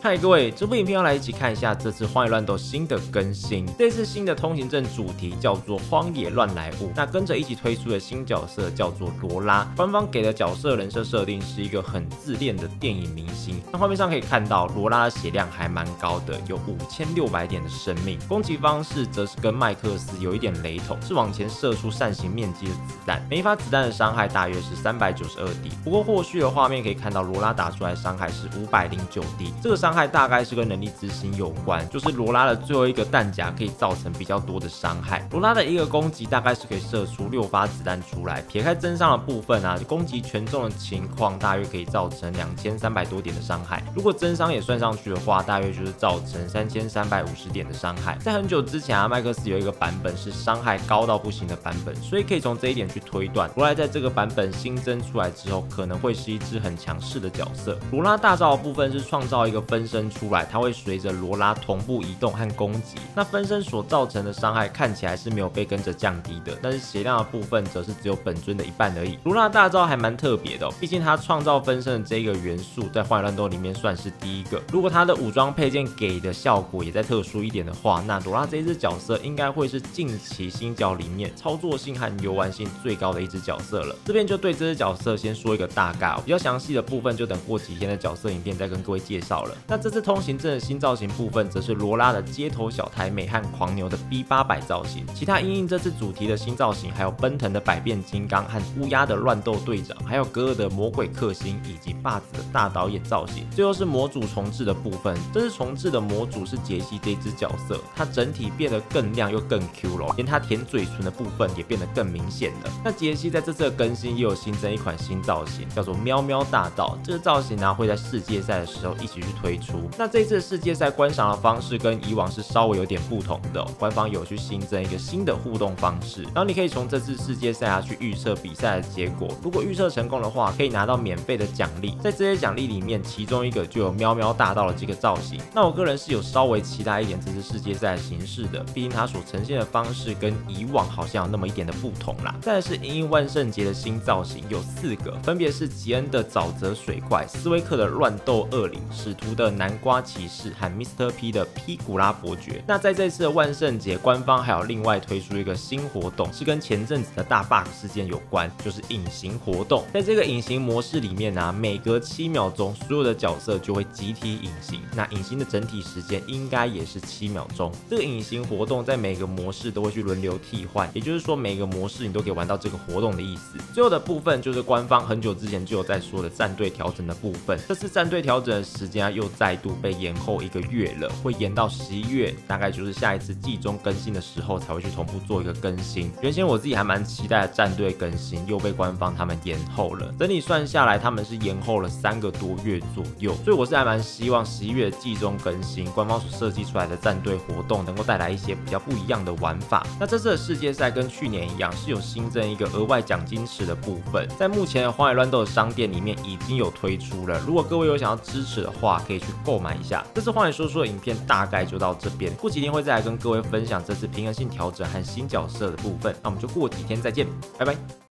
嗨，各位，这部影片要来一起看一下这次《荒野乱斗》新的更新。这次新的通行证主题叫做荒野乱来物，那跟着一起推出的新角色叫做罗拉。官方给的角色人设设定是一个很自恋的电影明星。那画面上可以看到，罗拉的血量还蛮高的，有5600点的生命。攻击方式则是跟麦克斯有一点雷同，是往前射出扇形面积的子弹，每一发子弹的伤害大约是392滴。不过后续的画面可以看到，罗拉打出来的伤害是509滴，这个伤害大概是跟能力之心有关，就是罗拉的最后一个弹夹可以造成比较多的伤害。罗拉的一个攻击大概是可以射出6发子弹出来，撇开增伤的部分啊，攻击全中的情况大约可以造成2300多点的伤害。如果增伤也算上去的话，大约就是造成3350点的伤害。在很久之前啊，麦克斯有一个版本是伤害高到不行的版本，所以可以从这一点去推断，罗拉在这个版本新增出来之后，可能会是一只很强势的角色。罗拉大招的部分是创造一个分身出来，它会随着罗拉同步移动和攻击。那分身所造成的伤害看起来是没有被跟着降低的，但是血量的部分则是只有本尊的一半而已。罗拉大招还蛮特别的毕竟它创造分身的这个元素在荒野乱斗里面算是第一个。如果它的武装配件给的效果也再特殊一点的话，那罗拉这一只角色应该会是近期新角里面操作性和游玩性最高的一只角色了。这边就对这只角色先说一个大概比较详细的部分就等过几天的角色影片再跟各位介绍了。那这次通行证的新造型部分则是罗拉的街头小太妹和狂牛的 B800 造型，其他因应这次主题的新造型还有奔腾的百变金刚和乌鸦的乱斗队长，还有格尔的魔鬼克星以及霸子的大导演造型。最后是模组重置的部分，这次重置的模组是杰西这一只角色，它整体变得更亮又更 Q 了，连它舔嘴唇的部分也变得更明显了。那杰西在这次的更新也有新增一款新造型，叫做喵喵大道。这个造型呢会在世界赛的时候一起去推出。那这次世界赛观赏的方式跟以往是稍微有点不同的官方有去新增一个新的互动方式，然后你可以从这次世界赛去预测比赛的结果，如果预测成功的话，可以拿到免费的奖励。在这些奖励里面，其中一个就有喵喵大道的这个造型。那我个人是有稍微期待一点这次世界赛的形式的，毕竟它所呈现的方式跟以往好像有那么一点的不同啦。再来是因应万圣节的新造型，有4个，分别是吉恩的沼泽水怪、斯威克的乱斗恶灵、使徒的南瓜骑士和 Mr. P 的皮古拉伯爵。那在这次的万圣节，官方还有另外推出一个新活动，是跟前阵子的大 bug 事件有关，就是隐形活动。在这个隐形模式里面啊，每隔7秒钟，所有的角色就会集体隐形。那隐形的整体时间应该也是7秒钟。这个隐形活动在每个模式都会去轮流替换，也就是说每个模式你都可以玩到这个活动的意思。最后的部分就是官方很久之前就有在说的战队调整的部分，这次战队调整的时间又再度被延后1个月了，会延到11月，大概就是下一次季中更新的时候才会去同步做一个更新。原先我自己还蛮期待的战队更新又被官方他们延后了，整体算下来他们是延后了3个多月左右，所以我是还蛮希望11月的季中更新，官方所设计出来的战队活动能够带来一些比较不一样的玩法。那这次的世界赛跟去年一样，是有新增一个额外奖金池的部分，在目前的荒野乱斗的商店里面已经有推出了，如果各位有想要支持的话，可以去购买一下。这次荒野说书的影片大概就到这边，过几天会再来跟各位分享这次平衡性调整和新角色的部分，那我们就过几天再见，拜拜。